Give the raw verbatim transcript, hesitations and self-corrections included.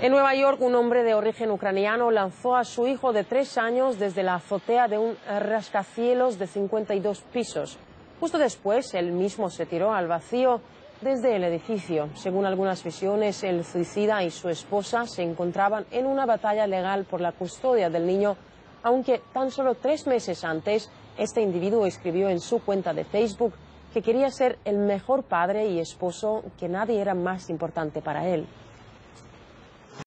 En Nueva York, un hombre de origen ucraniano lanzó a su hijo de tres años desde la azotea de un rascacielos de cincuenta y dos pisos. Justo después, él mismo se tiró al vacío desde el edificio. Según algunas visiones, el suicida y su esposa se encontraban en una batalla legal por la custodia del niño, aunque tan solo tres meses antes, este individuo escribió en su cuenta de Facebook que quería ser el mejor padre y esposo, que nadie era más importante para él.